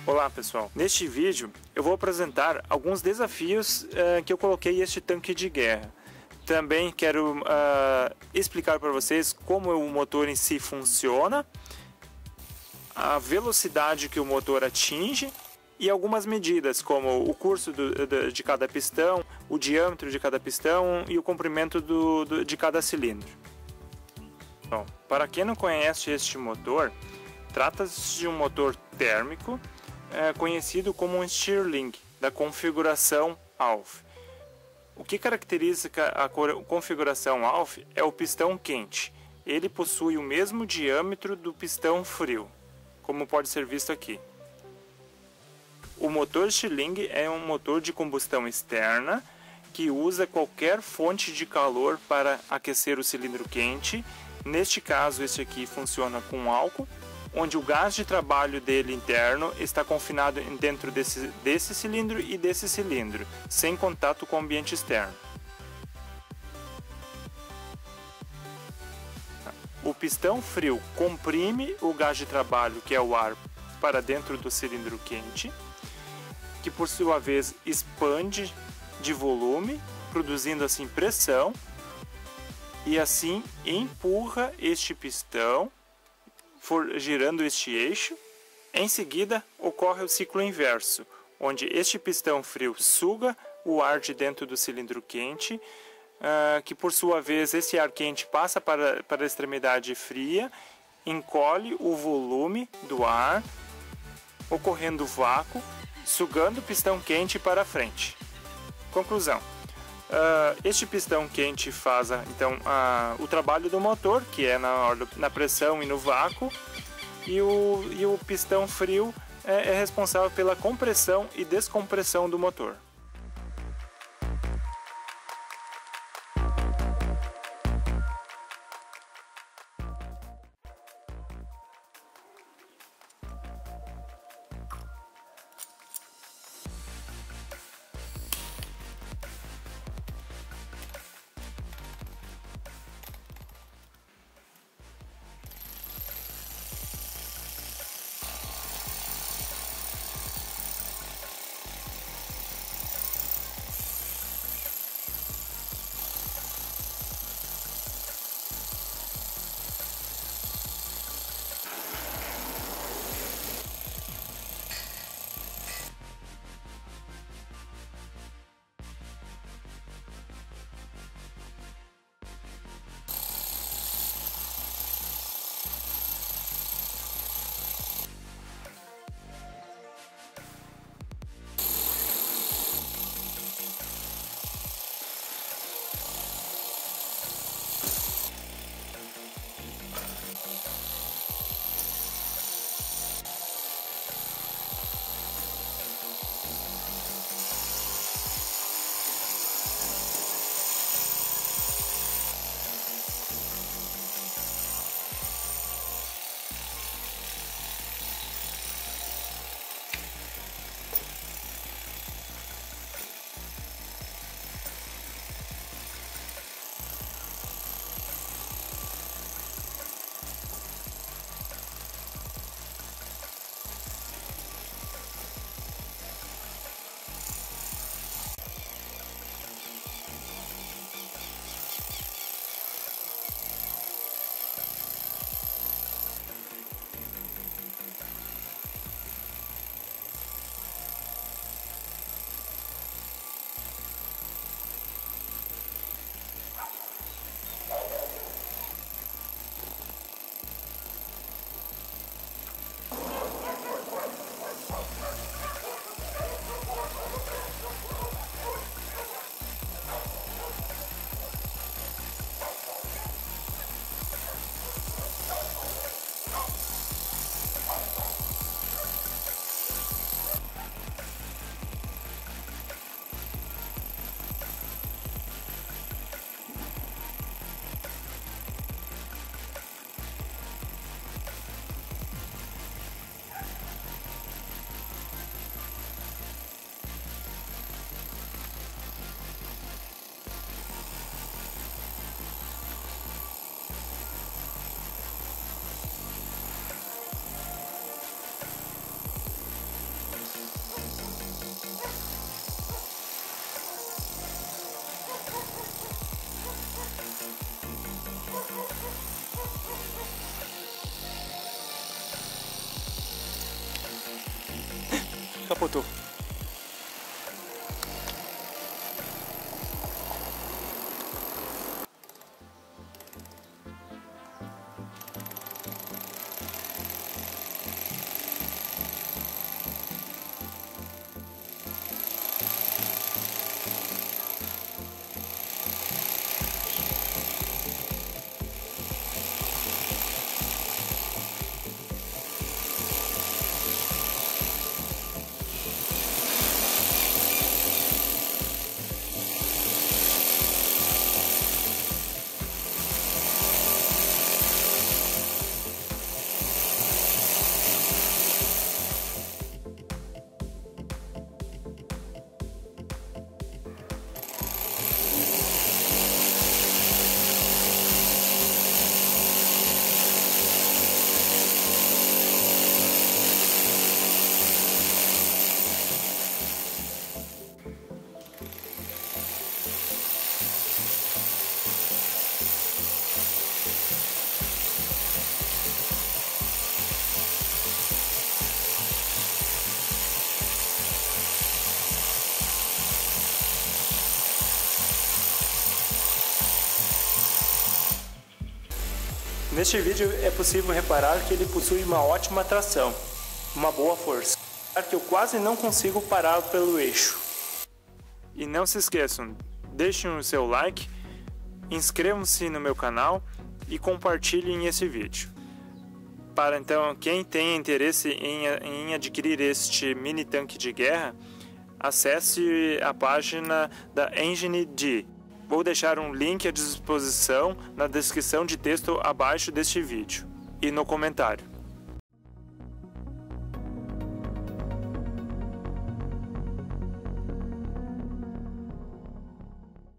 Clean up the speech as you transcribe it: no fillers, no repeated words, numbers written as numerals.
Olá pessoal, neste vídeo eu vou apresentar alguns desafios que eu coloquei este tanque de guerra. Também quero explicar para vocês como o motor em si funciona, a velocidade que o motor atinge e algumas medidas como o curso de cada pistão, o diâmetro de cada pistão e o comprimento de cada cilindro. Bom, para quem não conhece este motor, trata-se de um motor térmico conhecido como um Stirling, da configuração ALF. O que caracteriza a configuração ALF é o pistão quente. Ele possui o mesmo diâmetro do pistão frio, como pode ser visto aqui. O motor Stirling é um motor de combustão externa que usa qualquer fonte de calor para aquecer o cilindro quente. Neste caso, este aqui funciona com álcool, onde o gás de trabalho dele interno está confinado dentro desse cilindro e desse cilindro, sem contato com o ambiente externo. O pistão frio comprime o gás de trabalho, que é o ar, para dentro do cilindro quente, que por sua vez expande de volume, produzindo assim pressão, e assim empurra este pistão, girando este eixo. Em seguida, ocorre o ciclo inverso, onde este pistão frio suga o ar de dentro do cilindro quente, que por sua vez esse ar quente passa para a extremidade fria, encolhe o volume do ar, ocorrendo vácuo, sugando o pistão quente para frente. Conclusão. Este pistão quente faz então o trabalho do motor, que é na pressão e no vácuo, e o pistão frio é responsável pela compressão e descompressão do motor. capotou. Neste vídeo é possível reparar que ele possui uma ótima tração, uma boa força, que eu quase não consigo parar pelo eixo. E não se esqueçam, deixem o seu like, inscrevam-se no meu canal e compartilhem esse vídeo. Para então, quem tem interesse em adquirir este mini tanque de guerra, acesse a página da EngineD. Vou deixar um link à disposição na descrição de texto abaixo deste vídeo e no comentário.